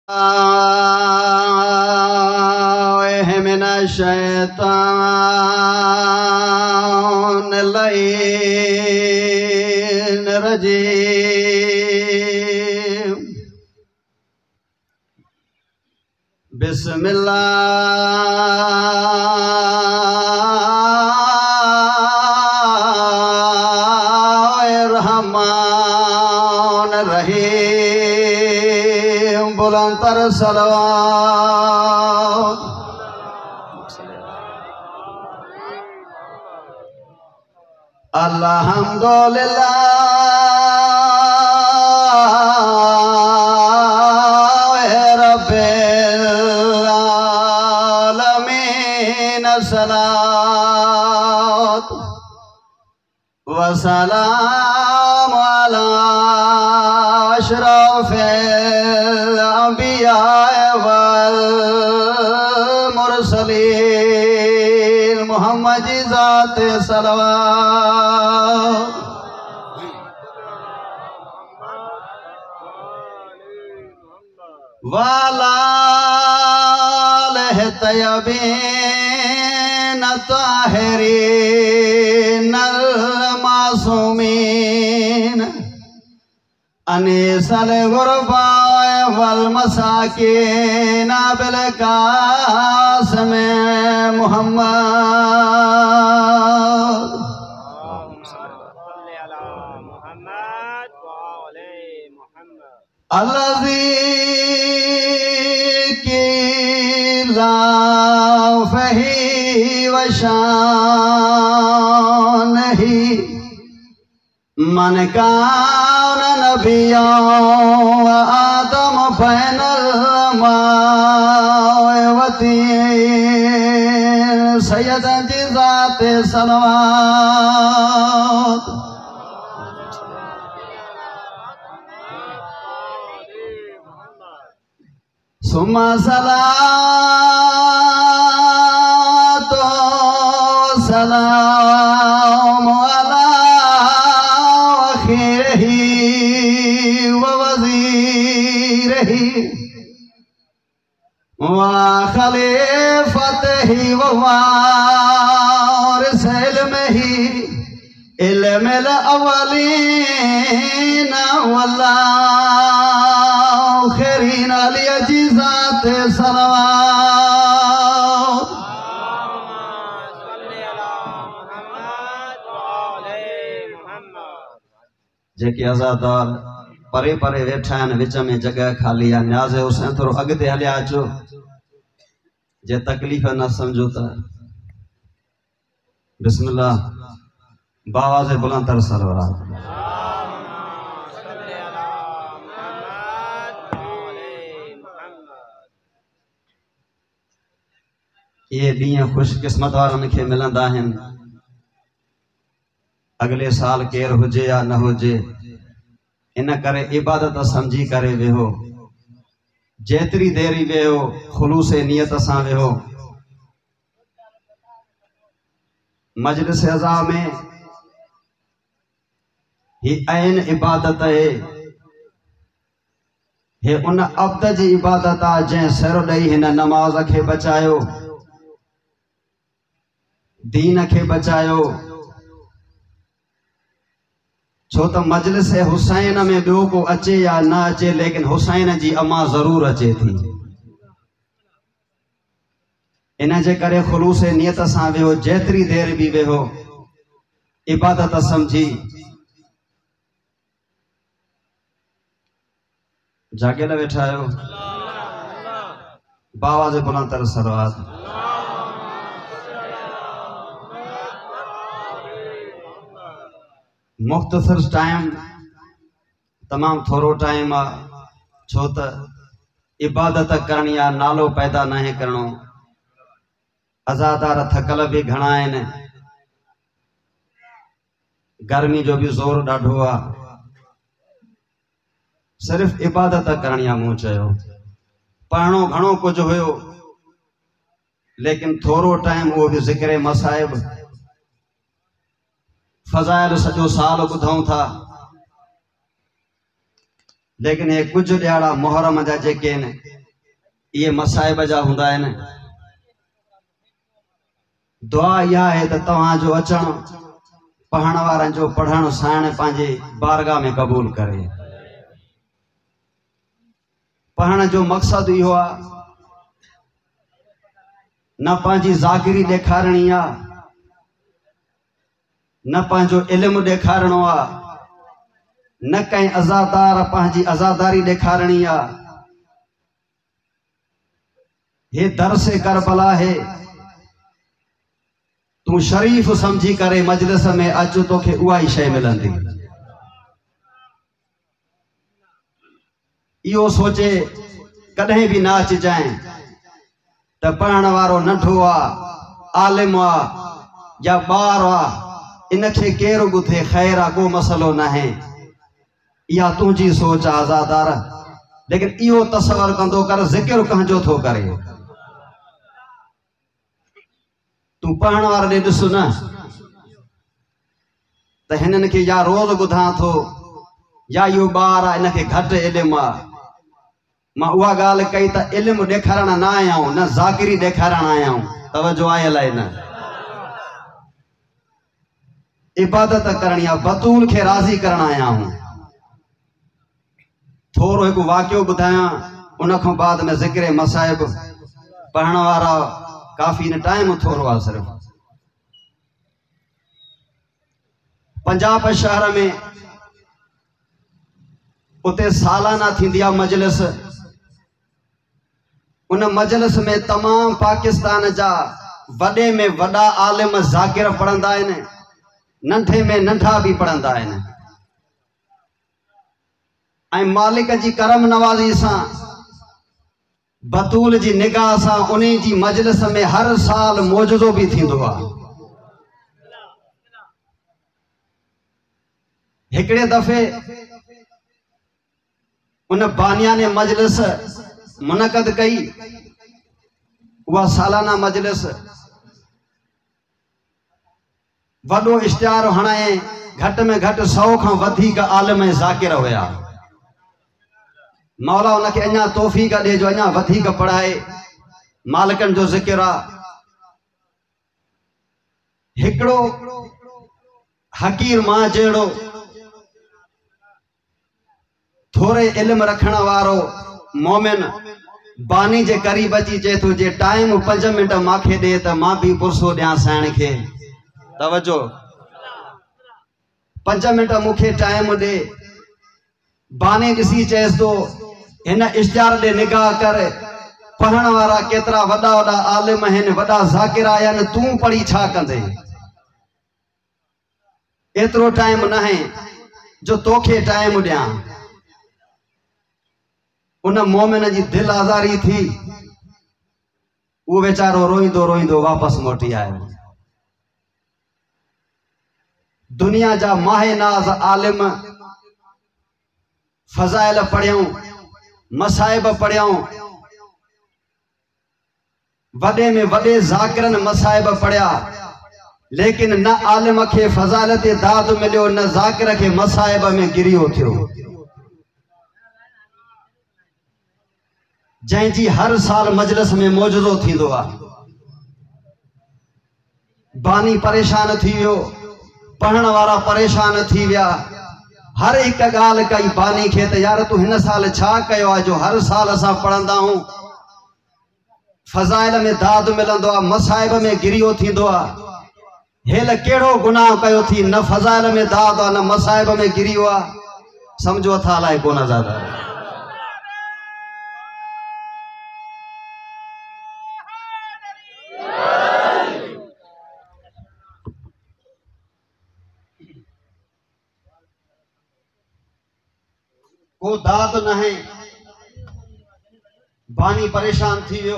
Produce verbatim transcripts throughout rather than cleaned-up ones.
من الشيطان اللعين الرجيم. بسم الله الرحمن الرحيم. बुलंद तर सलवात. अल्हम्दुलिल्लाह रब्बिल आलमीन. सलात व सलाम अला अशरफिल अंबिया वल मुरसलीन. मोहम्मद ज़ात सलवात. वालाह तय्यबीन ताहिरीन मासूमीन. अनीसल गुरबा वल मसाकीन बिल कासिम मुहम्मद. अल्लज़ी की ला फही व शानही मन कान नबिया आदम बैनल मावती. सैयद जी ज़ात सलवात. सुम्मा सलातो सलाम अला आखिरही व वज़ीरही व खलीफतही व वारिस इल्मिही इल्मिल अव्वलीन वल आखिरीन. अली जी ज़ात सलवात. जेके आज़ादार परे परे वेठा आहिनि, विच में जगह खाली आहे. न्याज़ हुसैन थोरो अॻिते हलिया अचो. जे तकलीफ़ न सम्झो त बिस्मिल्लाह बावाज़ बुलंद तर सलवात. ये ॾींहं ख़ुशकिस्मत वारनि खे मिलंदा आहिनि. अगले साल केर हुजे या न हुजे, इन करे इबादत समझी करे वेहो. जेतिरी देरी वेहो ख़ुलूस नियत सां वेहो. मजलिस अज़ा में ही ऐन इबादत है. हे उन अब्द जी इबादत आहे जंहिं सर ॾेई हिन नमाज़ खे बचायो, दीन के बचायो. छो तो मजलिस हुसैन में बियो को अचे या न अचे, लेकिन हुसैन जी अमा जरूर अचे थी. इन जे करे खुलूस नियत सां वेहो. जेतिरी देर भी वेहो इबादत समझी. जागेल वेठा आहियो. बावाज़ बुलंद तर सलवात. मुख्तसर टाइम तमाम थोरो टाइम आहे. छो त इबादत करणी आहे, नालो पैदा न है करणो. अज़ादार थकल भी घणा आहिनि. गर्मी जो भी ज़ोर ॾाढो आहे. सिर्फ़ इबादत करणी आहे. मूं चयो पढ़णो घणो कुछ हुयो, लेकिन थोरो टाइम वो भी ज़िक्र मसाइब फजाइल सजो साल बुधूं था, लेकिन ये कुछ ॾियारा मुहर्रम जा जेके आहिनि ये मसाइब जा हुंदा आहिनि। दुआ यह है तो तव्हांजो अचण पढ़ण वारनि जो पढ़ण साइण पंहिंजे बारगाह में क़बूल करे। पढ़ण जो मक़सद इहो आहे न पंहिंजी ज़ाकिरी ॾेखारणी आहे, न पंहिंजो इल्मु ॾेखारणो आहे, न कंहिं अज़ादार पंहिंजी अज़ादारी ॾेखारणी आहे। हे दरसे करबला है, तू शरीफ समझी करे मजलिस में अच, तोखे उहा ई शइ मिलंदी। इहो सोचे कॾहिं बि न अचिजांइ त पढ़ण वारो नंढो आहे, आलिम आहे या ॿार आहे, इनखे केरु ॿुधे, ख़ैर आहे, को मसलो न आहे। इहा तुंहिंजी सोच आहे आज़ादार, लेकिन इहो तसवर कंदो कर ज़िक्र कंहिंजो थो करे। तूं पढ़ण वारे ॾे ॾिस न त हिननि खे या रोज़ ॿुधां थो या इहो ॿार आहे, इनखे घटि इल्मु आहे। मां उहा ॻाल्हि कई त इल्मु ॾेखारण न आया आहियूं, न ज़ाकिरी ॾेखारण आया आहियूं। तवजो आहे अलाए न? इबादत करणी आहे, बतूल खे राज़ी करण आया आहियूं। थोरो हिकु वाक़ियो ॿुधायां, उन खां बाद में ज़िक्र मसाइब। पढ़ण वारा काफ़ी न, टाइम थोरो आहे सिर्फ़। पंजाब शहर में उते सालाना थींदी आहे मजलिस। उन मजलिस में तमाम पाकिस्तान जा वॾे में वॾा आलिम ज़ाकिर पढ़ंदा आहिनि, नंढे में नंढा भी पढ़ंदा आहिनि। ऐं मालिक जी करम नवाज़ी सां, बतूल जी निगाह सां उन्हीं जी मजलिस में हर साल मौजूदो भी थींदो आहे। हिकिड़े दफ़े उन बानिया ने मजलिस मुनक़द कई। उहा सालाना मजलिस वॾो इश्तिहार हणाए, घटि में घटि सौ खां वधीक आलिम ज़ाकिर हुया। मौला उनखे अञा तौफ़ीक़ ॾे जो अञा वधीक पढ़ाए। मालिकनि जो ज़िक्र आहे। हिकिड़ो हकीर मां जहिड़ो थोरे इल्म रखण वारो मोमिन बानी जे क़रीब अची चए थो, जे टाइम पंज मिंट मांखे ॾे त मां भी पुरसो ॾियां साइण खे। तवजो, पंज मिंट मूंखे टाइम ॾे। बानी ॾिसी चएसि थो, हिन इश्तिहार ॾे निगाह कर, पढ़ण वारा केतिरा वॾा वॾा आलिम आहिनि, वॾा ज़ाकिर आया आहिनि, तूं पढ़ी छा कंदे? एतिरो टाइम न आहे जो तोखे टाइम ॾियां। उन मोमिन जी दिल आज़ारी थी। वो बेचारो रोईंदो रोईंदो वापस मोटी आयो। दुनिया जा माहे नाज़ आलिम फज़ाइल पढ़ियूं, मसाइब पढ़ियूं, वॾे में वॾे ज़ाकिरनि मसाइब पढ़िया, लेकिन न आलिम खे फज़ाइल ते दाद मिलियो, न ज़ाकिर खे मसाइब में गिरियो थियो। जंहिंजी हर साल मजलिस में मौजूदो थींदो आहे। बानी परेशान थी वियो, पढ़ण वारा परेशान थी विया। हर एक ॻाल्हि कई बानी खे त यार तूं हिन साल छा कयो आहे जो हर साल असां पढ़ंदा आहियूं, फज़ाइल में दाद मिलंदो आहे, मसाइब में गिरियो थींदो आहे। हेल कहिड़ो गुनाह कयो थी, न फज़ाइल में दाद आहे न मसाइब में गिरियो आहे। समझो अथा अलाए कोन ज़्यादा। को दाद न है। बानी परेशान थी वियो।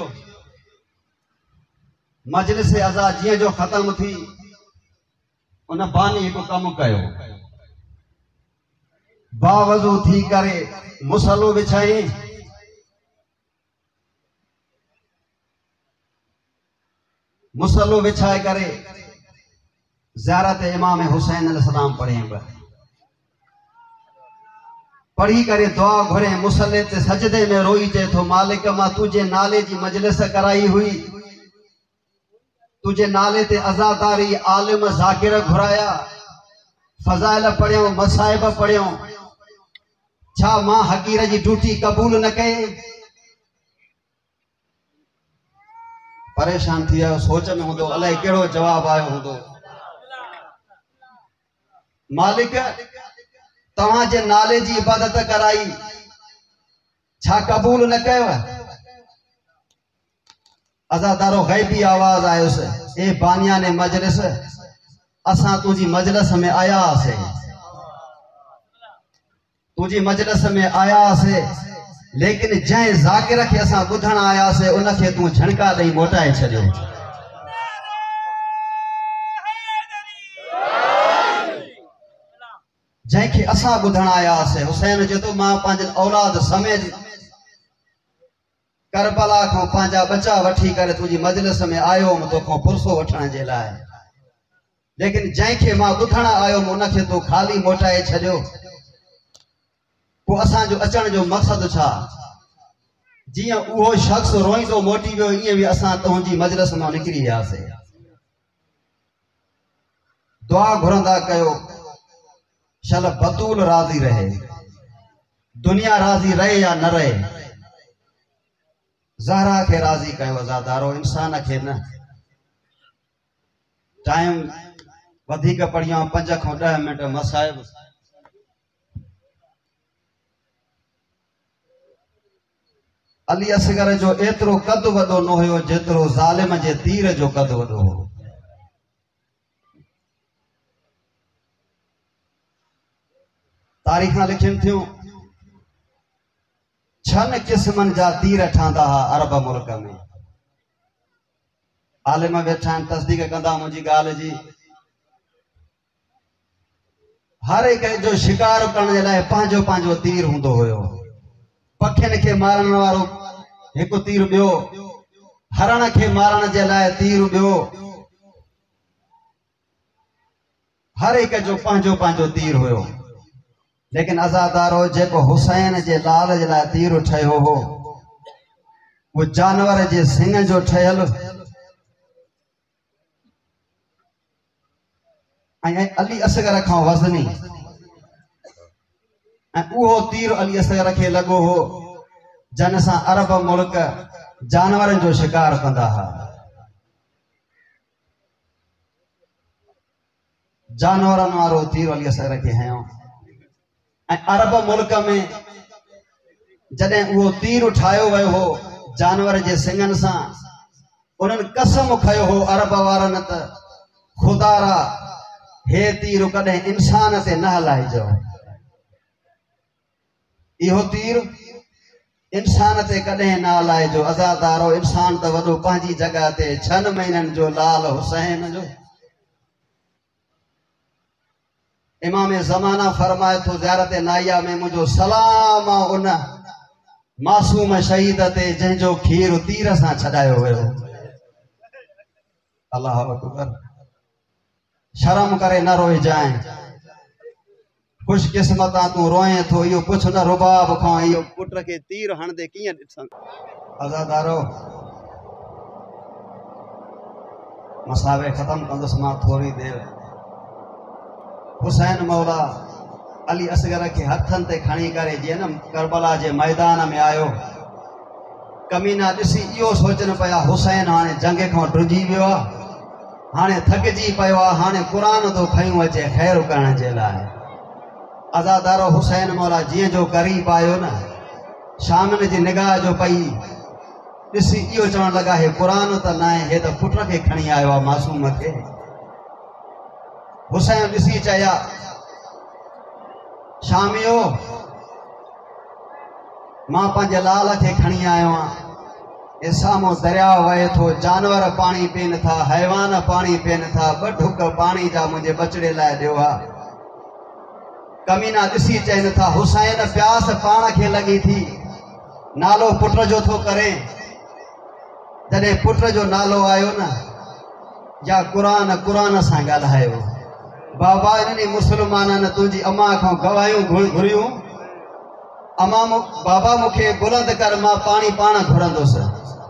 मजलिस अज़ा जीअं जो ख़त्म थी, उन बानी हिकु कमु कयो। बावज़ू थी करे मुसलो विछाई, मुसलो विछाए करे ज़ियारत इमाम हुसैन अलैहिस्सलाम पढ़े। पढ़ी करे दुआ घुरे मुसल्ले ते सजदे में रोई चे थो मालिक मां तुझे नाले जी मजलिस कराई हुई, तुझे नाले ते अज़ादारी आलिम ज़ाकिर घुराया, फज़ाइल पढ़ियो मसाइब पढ़ियो, छा मां हकीर जी ड्यूटी कबूल न कई? परेशान थी वियो, सोच में हूंदो अलाए कहिड़ो जवाब आयो हूंदो। मालिक तव्हां जे नाले जी इबादत कराई, छा कबूल न कयो? अज़ादारो गैबी आवाज आयुसि, ए बानियाने मजलिस, असां तुझी मजलिस में आयासीं, तुझी मजलिस में आयासीं, लेकिन जंहिं ज़ाकिर खे असां ॿुधण आयासीं उनखे तूं झणका ॾेई मोटाए छॾियो। जंहिंखे असां ॿुधण आयासीं, हुसैन चए थो मां पंहिंजे औलाद समेत करबला खां पंहिंजा बचा वठी करे तुंहिंजी मजलिस में आयो हुउमि तोखां पुरसो वठण जे लाइ, लेकिन जंहिंखे मां ॿुधण आयो हुउमि उनखे तूं ख़ाली मोटाए छॾियो। पोइ असांजो अचण जो मक़सदु छा? जीअं उहो शख़्स रोईंदो मोटी वियो, ईअं बि असां तुंहिंजी मजलिस मां निकिरी वियासीं। दुआ घुरंदा कयो शल बतूल राज़ी रहे, दुनिया राज़ी रहे या न रहे, ज़हरा खे राज़ी कयो अज़ादारो, इंसान खे न। टाइम वधीक पढ़ियो, पंज खां ॾह मिनट मसाइब। अली असगर जो एतिरो कद वॾो न हुयो जेतिरो ज़ालिम जे तीर जो कद वॾो हो। तारीख़ लिखियनि थियूं छन क़िस्मनि जा तीर ठहंदा हुआ अरब मुल्क में। आलिम वेठा आहिनि, तस्दीक कंदा मुंहिंजी ॻाल्हि जी। हर हिक जो शिकार करण जे लाइ पंहिंजो पंहिंजो तीर हूंदो हुयो। पखियुनि खे मारण वारो हिकु तीर ॿियो, हरण खे मारण जे लाइ तीर ॿियो, हर हिक जो पंहिंजो पंहिंजो तीर हुयो। लेकिन अज़ादारो जेको हुसैन जे लाल जे लाइ तीर ठहियो हो, वो जानवर जे सिंग जो ठहियल ऐं अली असगर खां वज़नी, ऐं उहो तीर अली असगर खे लॻो हो जन सां अरब मुल्क जानवरनि जो शिकार कंदा हुआ। जानवरनि वारो तीर अली असगर खे हयो। ऐं अरब मुल्क में जॾहिं उहो तीर उठायो वियो हो जानवर जे सिंगनि सां, उन्हनि कसम खयो हो अरब वारनि त खुदारा हे तीर कॾहिं इंसान ते न हलाइजो, इहो तीर इंसान ते कॾहिं न हलाइजो। अज़ादारो इंसान त वॾो पंहिंजी जॻह ते, छह महीननि जो लाल हुसैन जो। इमाम ज़माना फरमाए थो ज़ियारत नाइया में मुंहिंजो सलाम उन मासूम शहीद ते जंहिंजो खीर तीर सां छॾायो वियो। अल्लाह अकबर। शर्म करे न रोए जाए, खुशकिस्मत तूं रोए थो, इहो पुछ न रुबाब खां इहो पुट खे तीर हणंदे कीअं ॾिसनि। अज़ादारो मसावे ख़त्म कंदुसि मां थोरी देरि। हुसैन मौला अली असगर के हथन ते खणी करे जीअं न करबला जे मैदान में आयो, कमीना ॾिसी इहो सोचनि पिया हुसैन हाणे जंग खां ड्रुजी वियो आहे, हाणे थकिजी पियो आहे, हाणे क़ुरान थो खयूं अचे ख़ैर करण जे लाइ। अज़ादारो हुसैन मौला जीअं जो क़रीब आयो न, शामिन जी निगाह जो पई ॾिसी इहो चवणु लॻा हे क़ुरान त न आहे, हे त पुट खे खणी आयो आहे मासूम खे। हुसैन ॾिसी चया शामियो मां पंहिंजे लाल खे खणी आयो आहियां, साम्हूं दरिया वहे थो, जानवर पाणी पीअनि था, हैवान पाणी पीअनि था, ॿ ढुक पाणी जा मुंहिंजे बचड़े लाइ ॾियो आहे। कमीना ॾिसी चवनि था हुसैन प्यास पाण खे लॻी थी, नालो पुट जो थो करे। जॾहिं पुट जो नालो आयो न, या क़ुरान क़ुरान सां ॻाल्हायो। बाबा इन्हनि मुस्लमाननि तुंहिंजी अम्मा खां गवाहियूं घुरियूं, अमा बाबा मुखे बुलंद कर मां पानी पाण घुरंदुसि।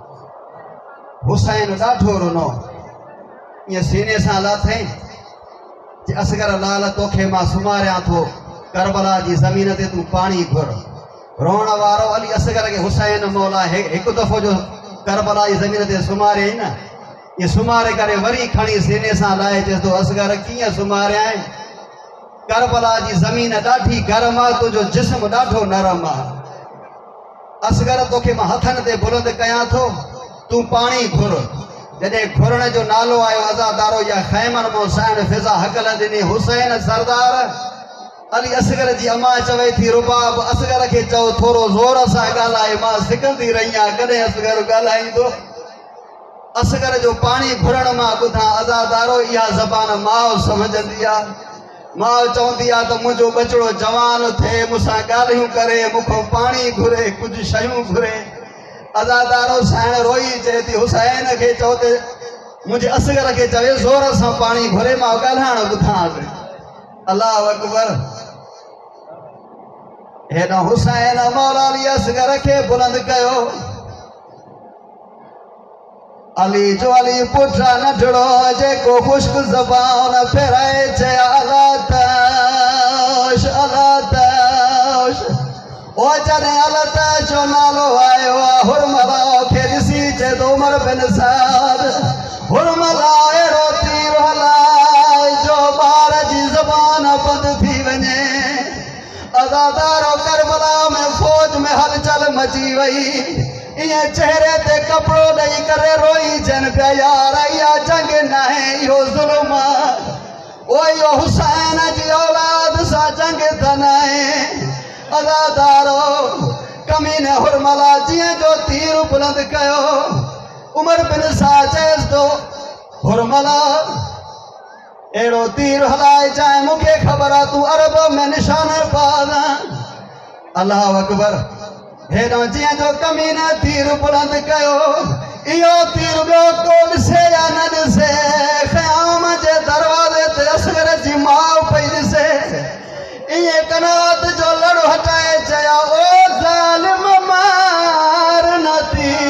हुसैन ॾाढो रुनो, ये सीने सां लाथई जे असगर लाल तोखे मां सुमारियां थो, करबला जी ज़मीन ते तू पानी घुर। रोण वारो अली असगर के हुसैन मौला एक दफ़ो जो करबला जी ज़मीन ते सुमारियई न, ये सुमारे करे वरी खणी सीने सां लाए चए थो असगर कीअं सुमारियां? करबला जी ज़मीन ॾाढी गरम आहे, तुंहिंजो जिस्म ॾाढो नरम आहे। असगर तोखे मां हथनि ते बुलंद कयां थो, तू पानी घुर। जॾहिं घुरण जो नालो आयो अज़ादारो या खैमन मो साइण फिज़ा हकल ॾिनी हुसैन सरदार। अली असगर जी अमा चवे थी रुबाब असगर खे चओ थोरो ज़ोर सां ॻाल्हाए, मां सिकंदी रही आहियां कॾहिं असगर ॻाल्हाईंदो। असगर जो पानी घुरण मां ॿुधां अज़ादारो इहा ज़बान माउ सम्झंदी आहे। माउ चवंदी आहे त मुंहिंजो बचड़ो जवान थिए, मूंसां ॻाल्हियूं करे, मूंखां पानी घुरे, कुझु शयूं घुरे। अज़ादारो साइण रोई चए थी हुसैन खे चओ त मुंहिंजे असगर खे चवे ज़ोर सां पानी घुरे, मां ॻाल्हाइण ॿुधांसि। अल्लाह अकबर। हेॾां हुसैन मौला अली असगर खे बुलंद कयो। अली जो अली पुठा नढड़ो जेको खुश्क ज़बान फेराए चया अला तश अला तश। ओ जॾहिं अला तश जो नालो आयो आहे हुरमला खे ॾिसी चए थो उमर बिन साद हुरमला अहिड़ो तीर हलाए जो ॿार जी ज़बान बंदि थी वञे। अज़ादारो करबला में फौज में हलचल मची वई, इहे चेहरे ते कपिड़ो ॾेई करे रोई जन पिया यार इहा जंग न आहे, इहो ज़ुल्म आहे। ओ इहो हुसैन जी औलाद सां जंग त न आहे। अज़ादारो कमीने हुरमला जीअं जो तीर बुलंद कयो, उमर बिन साद चएसि थो हुरमला अहिड़ो तीर हलाए चाहे मूंखे ख़बर आहे तूं अरब में निशान बाज़। अल्लाह अकबर। हेॾो जीअं जो कमीने तीर बुलंद कयो, इहो तीर ॿियो को ॾिसे या न ॾिसे, ख़याम जे दरवाज़े ते असगर जी माउ पई ॾिसे। इहे कनात जो लड़ो हटाए चया ओ ज़ालिम मार न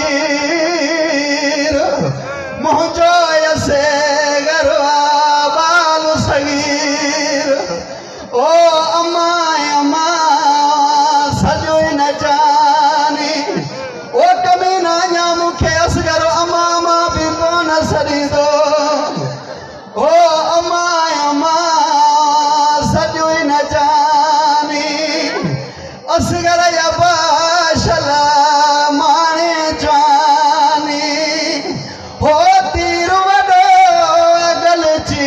तीर, मुंहिंजो यसे गरवा बाल सगीर। ओ अमा अमा सॼो ई न जानी, ओ कमीना अञा मूंखे असगर अमा मां बि कोन सॾींदो। ओ अमा अमा सॼो ई न जानी, असगर या बाशल माणे जानी। हो तीर वॾो अगल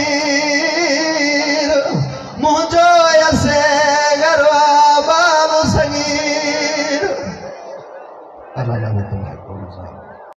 चीर, मुंहिंजो यसे गरवा बाल सगीर।